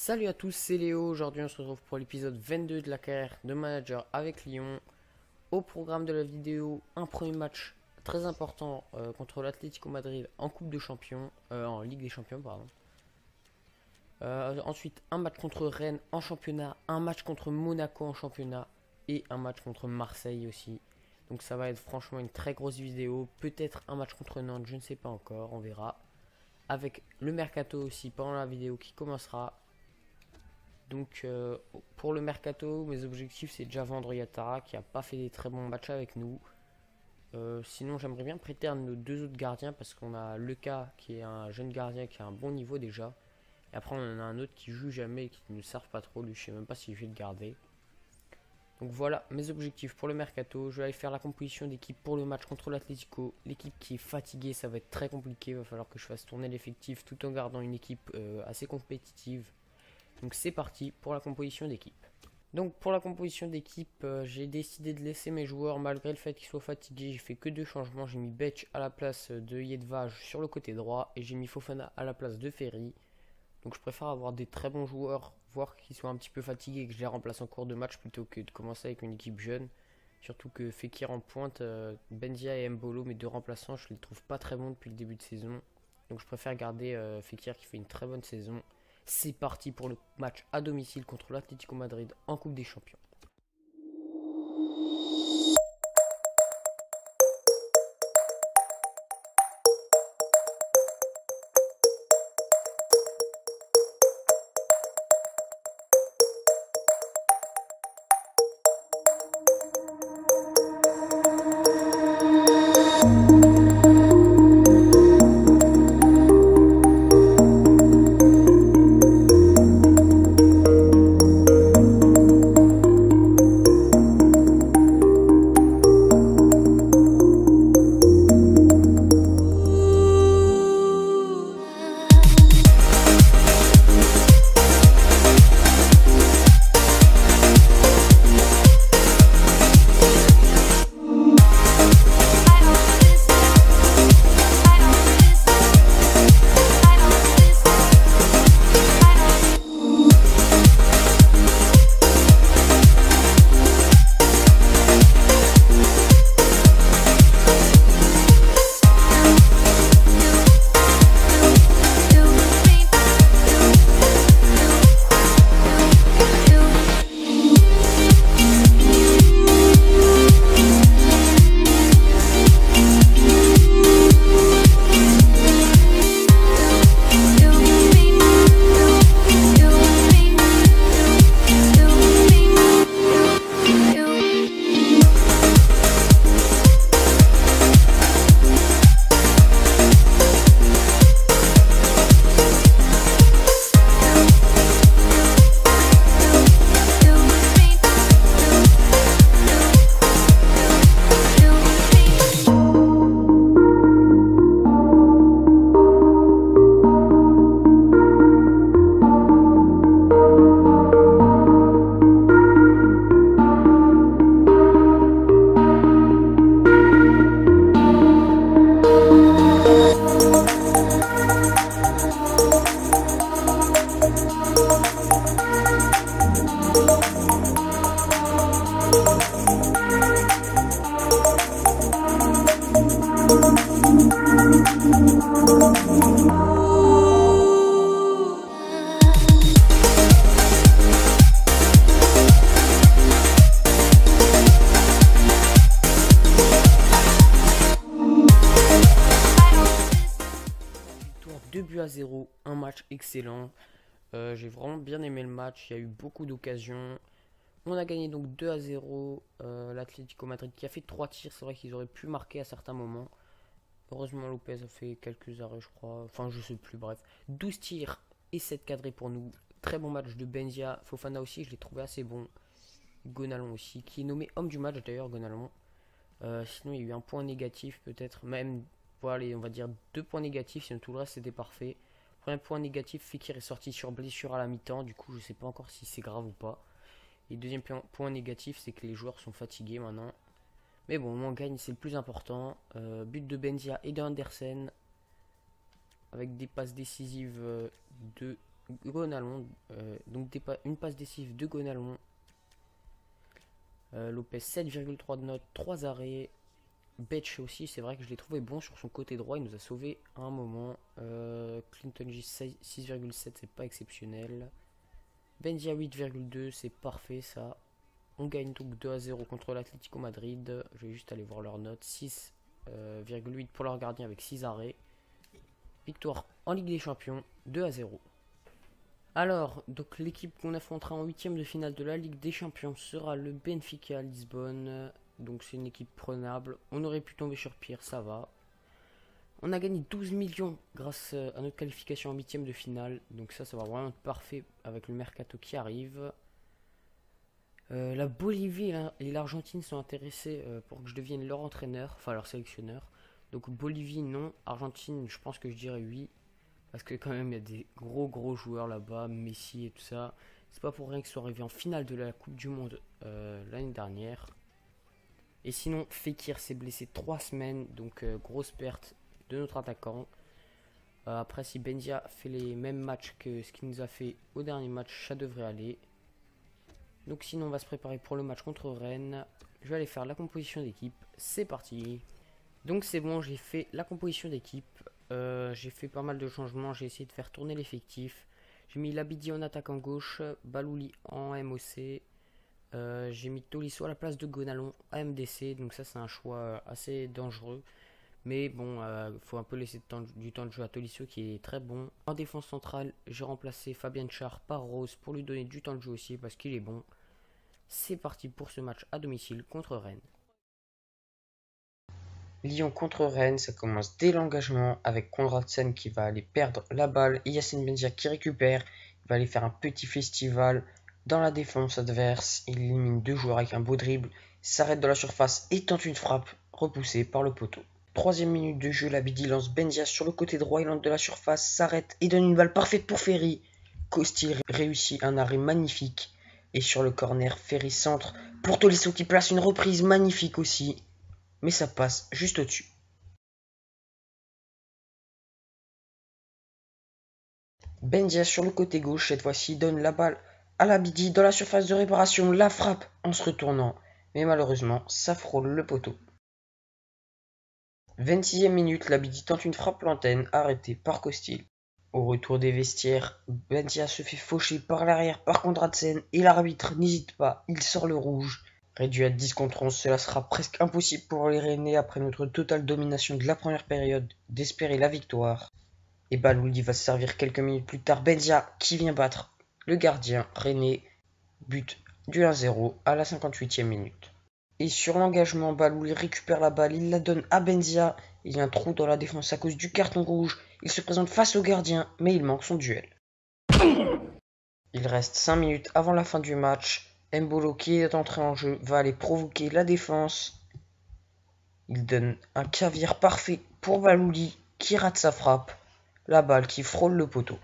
Salut à tous, c'est Léo. Aujourd'hui, on se retrouve pour l'épisode 22 de la carrière de manager avec Lyon. Au programme de la vidéo, un premier match très important contre l'Atlético Madrid en Coupe de Champions, en Ligue des Champions, pardon. Ensuite, un match contre Rennes en championnat, un match contre Monaco en championnat et un match contre Marseille aussi. Donc ça va être franchement une très grosse vidéo. Peut-être un match contre Nantes, je ne sais pas encore, on verra. Avec le mercato aussi pendant la vidéo qui commencera. Donc pour le mercato, mes objectifs c'est déjà vendre Yatara qui a pas fait des très bons matchs avec nous. Sinon j'aimerais bien prêter un de nos deux autres gardiens parce qu'on a Leca qui est un jeune gardien qui a un bon niveau déjà. Et après on en a un autre qui joue jamais et qui ne serve pas trop, lui je sais même pas si je vais le garder. Donc voilà mes objectifs pour le mercato. Je vais aller faire la composition d'équipe pour le match contre l'Atlético. L'équipe qui est fatiguée, ça va être très compliqué, il va falloir que je fasse tourner l'effectif tout en gardant une équipe assez compétitive. Donc c'est parti pour la composition d'équipe. Donc pour la composition d'équipe, j'ai décidé de laisser mes joueurs malgré le fait qu'ils soient fatigués. J'ai fait que deux changements. J'ai mis Betch à la place de Yedvaj sur le côté droit et j'ai mis Fofana à la place de Ferry. Donc je préfère avoir des très bons joueurs, voire qu'ils soient un petit peu fatigués et que je les remplace en cours de match plutôt que de commencer avec une équipe jeune. Surtout que Fekir en pointe, Benzia et Mbolo, mes deux remplaçants, je les trouve pas très bons depuis le début de saison. Donc je préfère garder Fekir qui fait une très bonne saison. C'est parti pour le match à domicile contre l'Atlético Madrid en Coupe des Champions. Victoire 2 buts à 0, un match excellent. J'ai vraiment bien aimé le match, il y a eu beaucoup d'occasions. On a gagné donc 2 à 0. L'Atlético Madrid qui a fait 3 tirs, c'est vrai qu'ils auraient pu marquer à certains moments. Heureusement Lopez a fait quelques arrêts je crois, enfin je sais plus, bref. 12 tirs et 7 cadrés pour nous. Très bon match de Benzia, Fofana aussi je l'ai trouvé assez bon. Gonalon aussi, qui est nommé homme du match d'ailleurs Gonalon. Sinon il y a eu un point négatif peut-être, même voilà, on va dire 2 points négatifs, sinon tout le reste c'était parfait. Premier point négatif, Fekir est sorti sur blessure à la mi-temps, du coup je sais pas encore si c'est grave ou pas. Et deuxième point négatif, c'est que les joueurs sont fatigués maintenant. Mais bon, on gagne, c'est le plus important. But de Benzia et de Andersen. Avec des passes décisives de Gonalon, donc une passe décisive de Gonalon. Lopez 7,3 de notes, 3 arrêts. Betch aussi, c'est vrai que je l'ai trouvé bon sur son côté droit, il nous a sauvé à un moment. Clinton J 6,7, c'est pas exceptionnel. Benzia 8,2, c'est parfait ça. On gagne donc 2-0 contre l'Atlético Madrid. Je vais juste aller voir leurs notes. 6,8 pour leur gardien avec 6 arrêts. Victoire en Ligue des Champions, 2-0. Alors, donc l'équipe qu'on affrontera en huitième de finale de la Ligue des Champions sera le Benfica Lisbonne. Donc c'est une équipe prenable. On aurait pu tomber sur pire, ça va. On a gagné 12 millions grâce à notre qualification en huitième de finale. Donc ça va vraiment être parfait avec le mercato qui arrive. La Bolivie et l'Argentine sont intéressés pour que je devienne leur entraîneur, enfin leur sélectionneur. Donc Bolivie non, Argentine je pense que je dirais oui. Parce que quand même il y a des gros joueurs là-bas, Messi et tout ça. C'est pas pour rien qu'ils sont arrivés en finale de la Coupe du Monde l'année dernière. Et sinon Fekir s'est blessé 3 semaines, donc grosse perte de notre attaquant. Après si Benzia fait les mêmes matchs que ce qu'il nous a fait au dernier match, ça devrait aller. Donc sinon on va se préparer pour le match contre Rennes. Je vais aller faire la composition d'équipe. C'est parti. Donc c'est bon, j'ai fait la composition d'équipe. J'ai fait pas mal de changements. J'ai essayé de faire tourner l'effectif. J'ai mis Labidi en attaquant gauche, Balouli en MOC. J'ai mis Tolisso à la place de Gonalon à MDC. Donc ça c'est un choix assez dangereux. Mais bon, faut un peu laisser du temps de jeu à Tolisso qui est très bon. En défense centrale, j'ai remplacé Fabien Char par Rose pour lui donner du temps de jeu aussi parce qu'il est bon. C'est parti pour ce match à domicile contre Rennes. Lyon contre Rennes, ça commence dès l'engagement avec Konradsen qui va aller perdre la balle et Yacine Benzia qui récupère. Il va aller faire un petit festival dans la défense adverse. Il élimine 2 joueurs avec un beau dribble, s'arrête dans la surface et tente une frappe repoussée par le poteau. Troisième minute de jeu, Labidi lance Benzia sur le côté droit, il entre de la surface, s'arrête et donne une balle parfaite pour Ferry. Costi réussit un arrêt magnifique. Et sur le corner, Ferry centre pour Tolisso qui place une reprise magnifique aussi. Mais ça passe juste au-dessus. Benzia sur le côté gauche, cette fois-ci, donne la balle à Labidi dans la surface de réparation. La frappe en se retournant. Mais malheureusement, ça frôle le poteau. 26e minute, Labidi tente une frappe lointaine, arrêtée par Costil. Au retour des vestiaires, Benzia se fait faucher par l'arrière par Konradsen et l'arbitre n'hésite pas, il sort le rouge. Réduit à 10 contre 11, cela sera presque impossible pour les Rennais après notre totale domination de la première période d'espérer la victoire. Et Balouli va se servir quelques minutes plus tard. Benzia qui vient battre le gardien Rennais, but du 1-0 à la 58e minute. Et sur l'engagement, Balouli récupère la balle, il la donne à Benzia. Il y a un trou dans la défense à cause du carton rouge. Il se présente face au gardien, mais il manque son duel. Il reste 5 minutes avant la fin du match. Mbolo, qui est entré en jeu, va aller provoquer la défense. Il donne un caviar parfait pour Balouli, qui rate sa frappe. La balle qui frôle le poteau.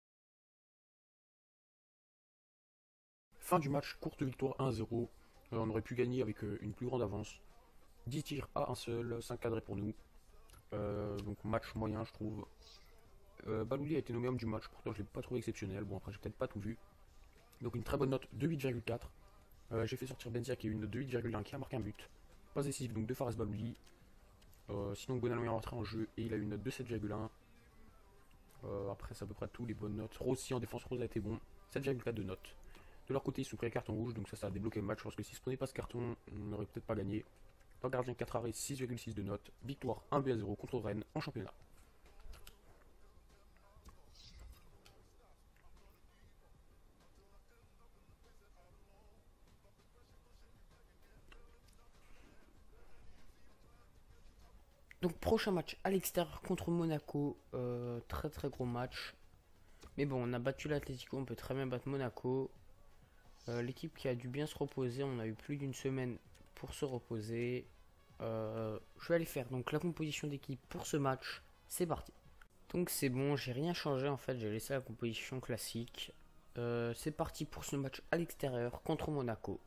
Fin du match, courte victoire 1-0. On aurait pu gagner avec une plus grande avance. 10 tirs à un seul, 5 cadrés pour nous. Donc match moyen je trouve. Balouli a été nommé homme du match, pourtant je l'ai pas trouvé exceptionnel. Bon après j'ai peut-être pas tout vu. Donc une très bonne note de 8,4. J'ai fait sortir Benzia qui a une note de 8,1 qui a marqué un but. Pas décisif donc de Fares Balouli. Sinon Gonalon est rentré en jeu et il a une note de 7,1. Après c'est à peu près tout les bonnes notes. Rose aussi en défense, Rose a été bon. 7,4 de note. De leur côté ils se sont pris un carton rouge donc ça a débloqué le match. Je pense que si se prenait pas ce carton on n'aurait peut-être pas gagné. Leur gardien 4 arrêts, 6,6 de note. Victoire 1-0 contre Rennes en championnat. Donc prochain match à l'extérieur contre Monaco. Très gros match. Mais bon, on a battu l'Atlético, on peut très bien battre Monaco. L'équipe qui a dû bien se reposer, on a eu plus d'une semaine pour se reposer. Je vais aller faire donc la composition d'équipe pour ce match. C'est parti. Donc c'est bon, j'ai rien changé en fait, j'ai laissé la composition classique. C'est parti pour ce match à l'extérieur contre Monaco.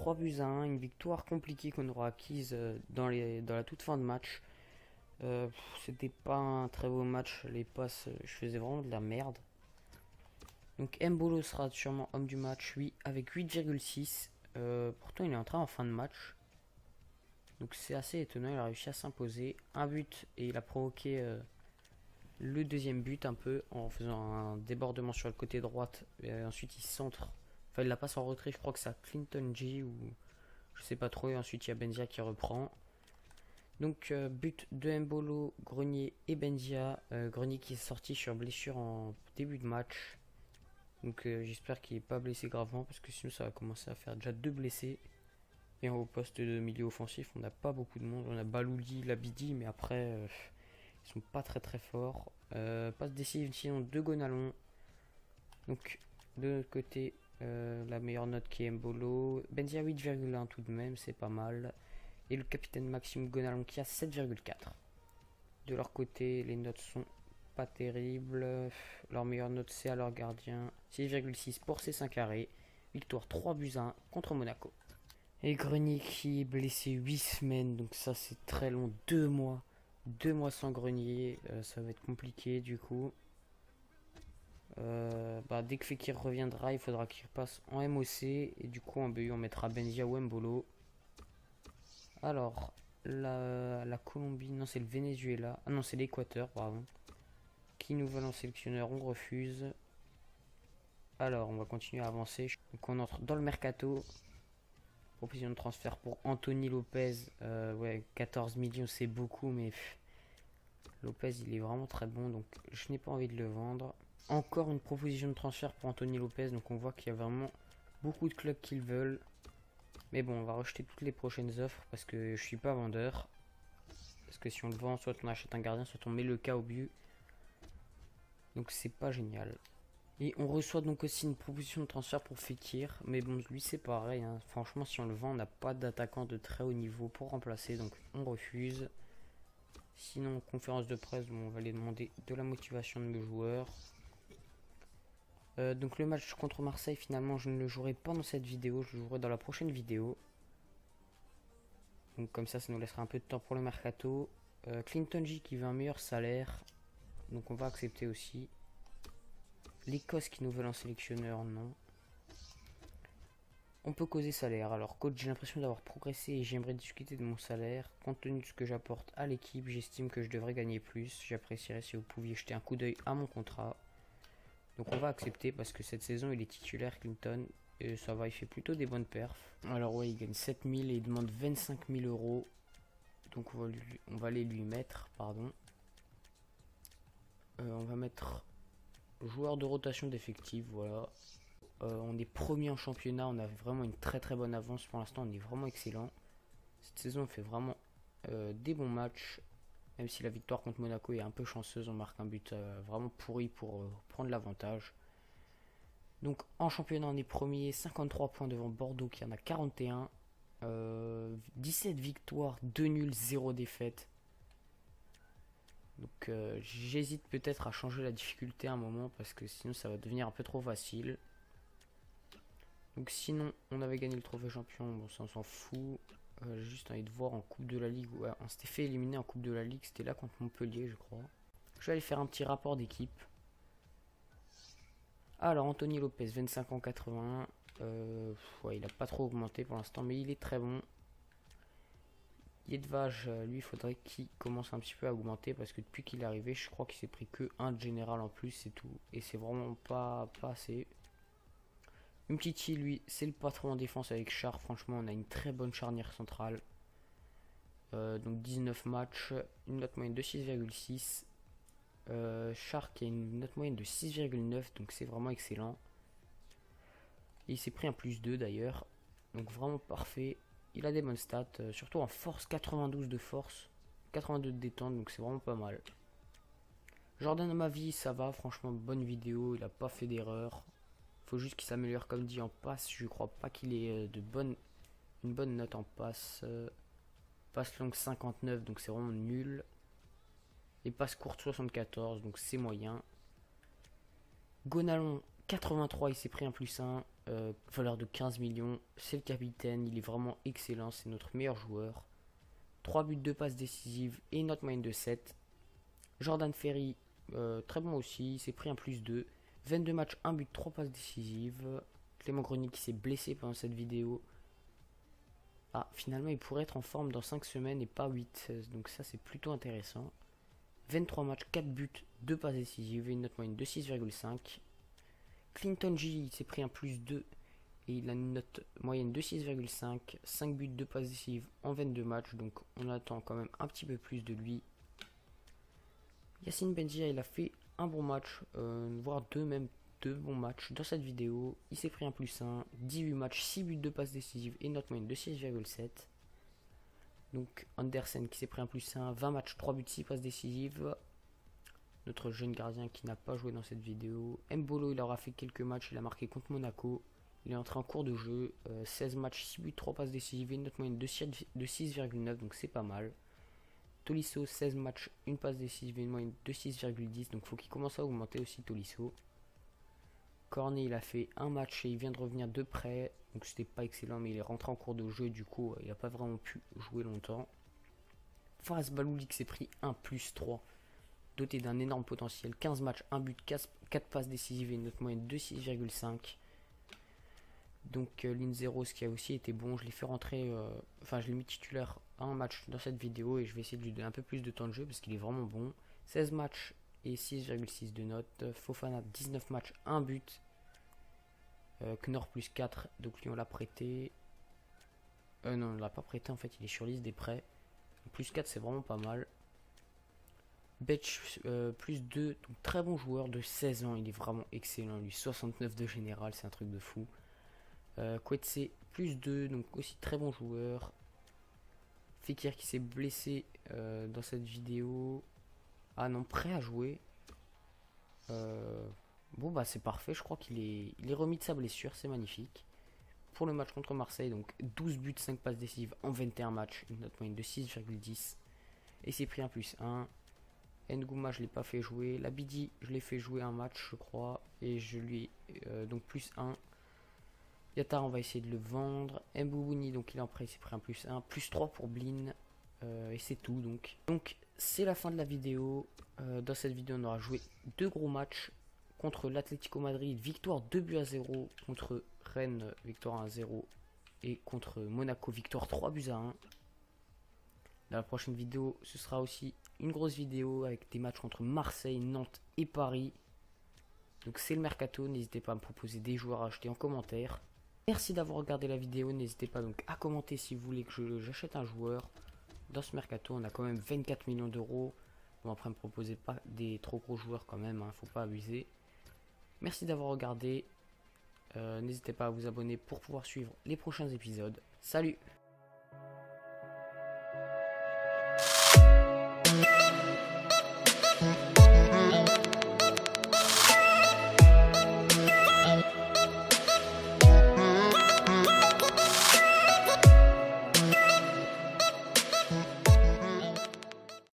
3 buts à 1, une victoire compliquée qu'on aura acquise dans la toute fin de match. C'était pas un très beau match, les passes, je faisais vraiment de la merde. Donc Mbolo sera sûrement homme du match, oui, avec 8,6. Pourtant il est entré en fin de match. Donc c'est assez étonnant, il a réussi à s'imposer. Un but et il a provoqué le deuxième but un peu en faisant un débordement sur le côté droite. Et ensuite il centre. Enfin il la passe en retrait, je crois que c'est à Clinton G ou je sais pas trop. Et ensuite il y a Benzia qui reprend. Donc but de Mbolo, Grenier et Benzia. Grenier qui est sorti sur blessure en début de match. Donc j'espère qu'il n'est pas blessé gravement parce que sinon ça va commencer à faire déjà 2 blessés. Et au poste de milieu offensif, on n'a pas beaucoup de monde. On a Balouli, Labidi, mais après, ils sont pas très très forts. Passe décisive sinon de Gonalon. Donc de notre côté, la meilleure note qui est Mbolo. Benzia 8,1 tout de même, c'est pas mal. Et le capitaine Maxime Gonalon qui a 7,4. De leur côté, les notes sont pas terribles. Leur meilleure note c'est à leur gardien. 6,6 pour ses 5 arrêts. Victoire 3 buts à 1 contre Monaco. Et Grenier qui est blessé 8 semaines, donc ça c'est très long, 2 mois. 2 mois sans Grenier, ça va être compliqué du coup. Dès que Fekir reviendra, il faudra qu'il passe en MOC. Et du coup en BU on mettra Benzia ou Mbolo. Alors, la Colombie, non c'est le Venezuela, ah non c'est l'Équateur, pardon. Qui nous veulent en sélectionneur, on refuse. Alors on va continuer à avancer. Donc on entre dans le mercato. Proposition de transfert pour Anthony Lopez. Ouais, 14 millions c'est beaucoup, mais Lopez il est vraiment très bon, donc je n'ai pas envie de le vendre. Encore une proposition de transfert pour Anthony Lopez, donc on voit qu'il y a vraiment beaucoup de clubs qui le veulent. Mais bon, on va rejeter toutes les prochaines offres parce que je suis pas vendeur. Parce que si on le vend, soit on achète un gardien, soit on met le cas au but. Donc c'est pas génial. Et on reçoit donc aussi une proposition de transfert pour Fekir. Mais bon, lui c'est pareil. Hein. Franchement, si on le vend, on n'a pas d'attaquant de très haut niveau pour remplacer. Donc on refuse. Sinon, conférence de presse, bon, on va les demander de la motivation de mes joueurs. Donc le match contre Marseille, finalement, je ne le jouerai pas dans cette vidéo. Je le jouerai dans la prochaine vidéo. Donc comme ça nous laissera un peu de temps pour le mercato. Clinton J qui veut un meilleur salaire. Donc on va accepter aussi. L'Écosse qui nous veut un sélectionneur, non. On peut causer salaire. Alors coach, j'ai l'impression d'avoir progressé et j'aimerais discuter de mon salaire. Compte tenu de ce que j'apporte à l'équipe, j'estime que je devrais gagner plus. J'apprécierais si vous pouviez jeter un coup d'œil à mon contrat. Donc on va accepter parce que cette saison il est titulaire Clinton. Et ça va, il fait plutôt des bonnes perfs. Alors ouais, il gagne 7000 et il demande 25 000 euros. Donc on va aller lui mettre, pardon. On va mettre joueur de rotation d'effectifs, voilà. On est premier en championnat, on a vraiment une très très bonne avance. Pour l'instant, on est vraiment excellent. Cette saison, on fait vraiment des bons matchs. Même si la victoire contre Monaco est un peu chanceuse, on marque un but vraiment pourri pour prendre l'avantage. Donc en championnat, on est premier, 53 points devant Bordeaux qui en a 41. 17 victoires, 2 nuls, 0 défaites. Donc j'hésite peut-être à changer la difficulté à un moment parce que sinon ça va devenir un peu trop facile. Donc sinon on avait gagné le trophée champion, bon ça on s'en fout. J'ai juste envie de voir en Coupe de la Ligue. Ouais, on s'était fait éliminer en Coupe de la Ligue, c'était là contre Montpellier je crois. Je vais aller faire un petit rapport d'équipe. Alors Anthony Lopez, 25 ans 81. Ouais, il a pas trop augmenté pour l'instant mais il est très bon. Yedvaj, lui, il faudrait qu'il commence un petit peu à augmenter parce que depuis qu'il est arrivé, je crois qu'il s'est pris que un de général en plus, c'est tout. Et c'est vraiment pas assez. Umtiti, lui, c'est le patron en défense avec Char. Franchement, on a une très bonne charnière centrale. Donc 19 matchs, une note moyenne de 6,6. Char qui a une note moyenne de 6,9, donc c'est vraiment excellent. Et il s'est pris un +2 d'ailleurs, donc vraiment parfait. Il a des bonnes stats, surtout en force, 92 de force, 82 de détente, donc c'est vraiment pas mal. Jordan Amavi, ça va, franchement, bonne vidéo, il a pas fait d'erreur. Faut juste qu'il s'améliore comme dit en passe, je crois pas qu'il ait une bonne note en passe. Passe longue 59, donc c'est vraiment nul. Et passe courte 74, donc c'est moyen. Gonalon, 83, il s'est pris un +1. valeur de 15 millions. C'est le capitaine, il est vraiment excellent, c'est notre meilleur joueur. 3 buts, 2 passes décisives et une note moyenne de 7. Jordan Ferry, très bon aussi, il s'est pris un +2. 22 matchs, 1 but, 3 passes décisives. Clément Grenier qui s'est blessé pendant cette vidéo. Ah, finalement, il pourrait être en forme dans 5 semaines et pas 8. Donc ça, c'est plutôt intéressant. 23 matchs, 4 buts, 2 passes décisives et une note moyenne de 6,5. Clinton G, il s'est pris un +2 et il a une note moyenne de 6,5. 5 buts, 2 passes décisives en 22 matchs. Donc on attend quand même un petit peu plus de lui. Yacine Benjia, il a fait un bon match, voire deux bons matchs dans cette vidéo. Il s'est pris un +1, 18 matchs, 6 buts, 2 passes décisives et une note moyenne de 6,7. Donc Andersen qui s'est pris un +1, 20 matchs, 3 buts, 6 passes décisives. Notre jeune gardien qui n'a pas joué dans cette vidéo. Mbolo, il aura fait quelques matchs, il a marqué contre Monaco. Il est entré en cours de jeu, 16 matchs, 6 buts, 3 passes décisives et une note moyenne de 6,9, donc c'est pas mal. Tolisso, 16 matchs, une passe décisive et une moyenne de 6,10, donc faut qu'il commence à augmenter aussi Tolisso. Cornet, il a fait un match et il vient de revenir de près, donc c'était pas excellent, mais il est rentré en cours de jeu, du coup il n'a pas vraiment pu jouer longtemps. Fares Balouli qui s'est pris un +3, doté d'un énorme potentiel, 15 matchs, 1 but, 4 passes décisives et une note moyenne de 6,5. Donc Linzeros qui a aussi été bon, je l'ai fait rentrer, je l'ai mis titulaire à un match dans cette vidéo et je vais essayer de lui donner un peu plus de temps de jeu parce qu'il est vraiment bon. 16 matchs et 6,6 de note. Fofana, 19 matchs, 1 but. Knorr +4, donc lui on l'a prêté. Non, on l'a pas prêté en fait, il est sur liste des prêts. +4 c'est vraiment pas mal. Betch +2, donc très bon joueur de 16 ans, il est vraiment excellent. Lui 69 de général, c'est un truc de fou. Kwetse +2, donc aussi très bon joueur. Fekir qui s'est blessé dans cette vidéo. Ah non, prêt à jouer. Bon bah c'est parfait, je crois qu'il est remis de sa blessure, c'est magnifique. Pour le match contre Marseille, donc 12 buts, 5 passes décisives en 21 matchs, une note moyenne de 6,10. Et c'est pris un +1. Ngouma je l'ai pas fait jouer. Labidi je l'ai fait jouer un match je crois. Et je lui donc +1. Yatar on va essayer de le vendre. Mboubouni donc il est en prêt, il s'est pris un +1. +3 pour Blin. Et c'est tout donc. Donc c'est la fin de la vidéo. Dans cette vidéo on aura joué 2 gros matchs. Contre l'Atlético Madrid, victoire 2-0. Contre Rennes, victoire 1-0. Et contre Monaco, victoire 3-1. Dans la prochaine vidéo, ce sera aussi une grosse vidéo avec des matchs contre Marseille, Nantes et Paris. Donc c'est le mercato, n'hésitez pas à me proposer des joueurs à acheter en commentaire. Merci d'avoir regardé la vidéo, n'hésitez pas donc à commenter si vous voulez que j'achète un joueur. Dans ce mercato, on a quand même 24 millions d'euros. Bon après, me proposez pas des trop gros joueurs quand même, hein, faut pas abuser. Merci d'avoir regardé. N'hésitez pas à vous abonner pour pouvoir suivre les prochains épisodes. Salut!